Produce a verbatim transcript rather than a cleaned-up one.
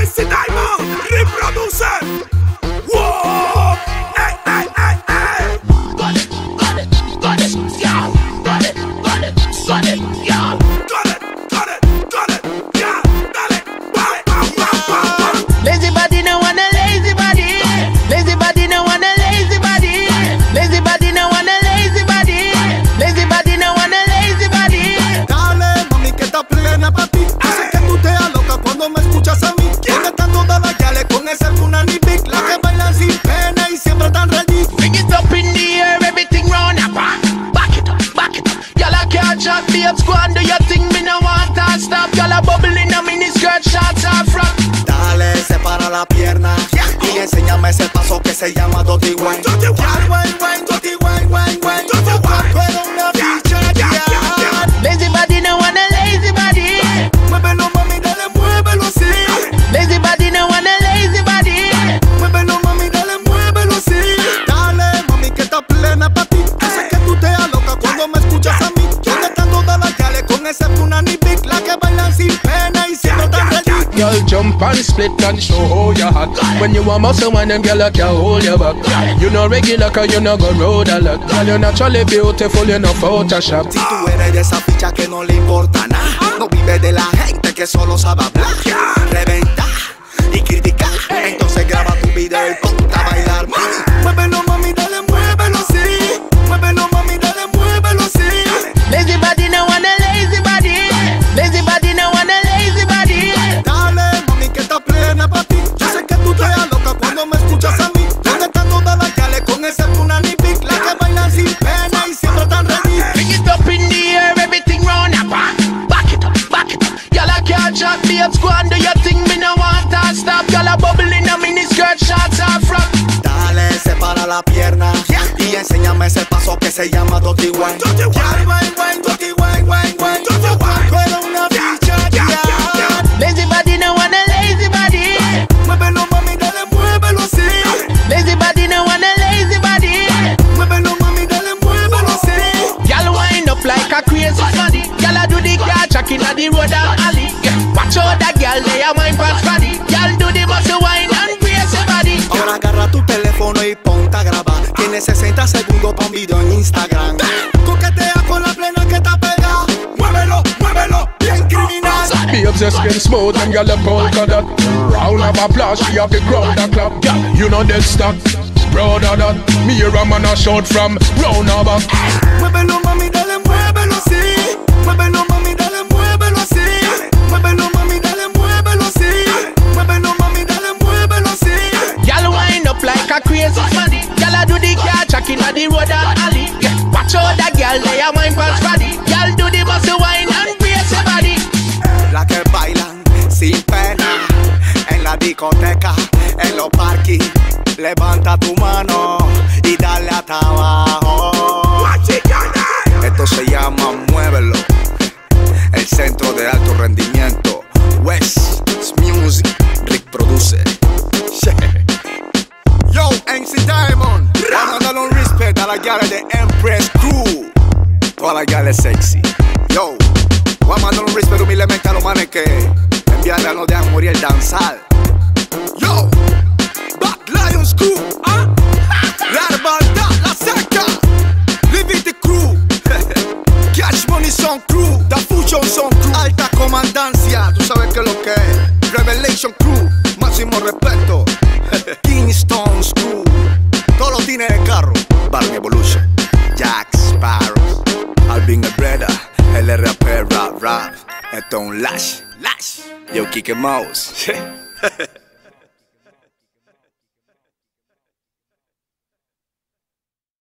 N C Diamond reproduce. Wow. Ey, ey, ey, ey. Got it, got it, got it, yeah. Got it, got it, got it, yeah. Got it, got it, got it, yeah. Dale, wow, wow, wow, wow. Lazy body no want a lazy body. Lazy body no want a lazy body. Lazy body no want a lazy body. Lazy body no want a lazy body. Dale, mami, que esta plena pa' ti. Yo sé que tú te alocas cuando me escuchas a mí. ¿Dónde están todas las gales con ese punani big? Las que bailan sin pena y siempre tan ready. Bring it up in the air, everything round and back. Back it up, back it up. Y'all a can't chat, babes, go and do your thing. Me no want to stop. Y'all a bubble in a mini skirt, shots off front. Dale, separa la pierna y enséñame ese paso que se llama Dirty Wine. Dirty Wine. Wine, wine, wine, Dirty Wine, wine, wine. Dirty Tu Wine. cuerpo era una bicha, yeah, yeah. yeah, yeah. Lazy body no want a lazy body. Muévelo, mami, dale, muévelo, sí. Lazy body no want a lazy body. Muévelo, mami, dale, muévelo, sí. Dale, mami, que está plena pa' ti. Yo sé que tú te alocas cuando me escuchas a mí. ¿Dónde están todas las gales con ese punani big? Las que bailan sin pena y siempre tan ready. Girl, jump and split and show how you hot. When you a muscle man, them girl like you hold your back. You no regular, cause you no go road a lot. Girl, you naturally beautiful, you no Photoshop. Si tú eres de esa ficha que no le importa nada, no vive de la gente que solo sabe hablar, reventar y criticar, entonces graba tu video y ponte a bailar. Muévelo, mami, dale, muévelo, sí. Muévelo, mami, dale, muévelo, sí. Lazy body no want a lazy body. Lazy body no want a lazy body. Dale, mami, que está plena pa' ti. Yo sé que tú te alocas cuando me escuchas a mí. ¿Dónde están todas las gales con ese punani big? Las que bailan sin pena y siempre tan ready. Bring it up in the air, everything round and back. Back it up, back it up. Y'all a can't chat, babes, go and do your thing. Me no want to stop. Y'all a bubble in a mini skirt, shots off front. Dale, separa la pierna y enséñame ese paso que se llama Dirty Wine. Dirty Wine. Wine, wine, wine, Dirty Wine, wine, wine. Dirty Tu Wine. cuerpo era una bicha, yeah, yeah. yeah, yeah. Lazy body no want a lazy body. Muévelo, mami, dale, muévelo, sí. Lazy body no want a lazy body. Muévelo, mami, dale, muévelo, sí. Y'all wind up like a crazy body. Y'all a do the car track inna the road and alley. Yeah. Watch out that girl, they a wine past body. Y'all do the muscle wine and brace your body. Ahora agarra tu teléfono y ponte a grabar. Tienes sesenta segundos pa' un video en Instagram. Coquetea con la plena que está pegada. Muévelo, muévelo, Bien criminal. Babes, your skin smooth and girl, a polka dot. Round of applause, she have the crowd a clap. Yeah, you know that stock. Proud of that. Me hear a man a shout from round of back. Muévelo, mami, dale, muévelo, sí. Muévelo, mami, dale, muévelo, sí. Muévelo, mami, dale, muévelo, sí. Muévelo, mami, dale, muévelo, sí. Y'all wind up like a crazy body. Y'all a do the car track inna the road and alley. Yeah. Watch out that girl, they a wine past body. Y'all do the muscle wine and brace your body. Las que bailan sin pena en la discoteca, en los parking. Levanta tu mano y dale hasta abajo. Watch it, your name. Esto se llama Muévelo, el centro de alto rendimiento. West Music, Rick produce. Yo, N C Diamond, vamos a darle un respect a la gala de Empress Crew. Toda la gala es sexy. Yo, vamos a darle un respect humildemente a los manes que enviarle a no dejan morir el danzal. Yo, Black Lions Crew, ¿ah? La hermandad, la seca, Liberty Crew, Cash Money Son Crew, Da Fusion Son Crew, Alta Comandancia, tú sabes que es lo que es, Revelation Crew, máximo respeto, Kingstones Crew, todos los tines de carro, Barney Evolution, Jack Sparrow, Alvin Herrera, L R A P Rap Rap, esto es un Lash, Lash, yo Kike Mouse.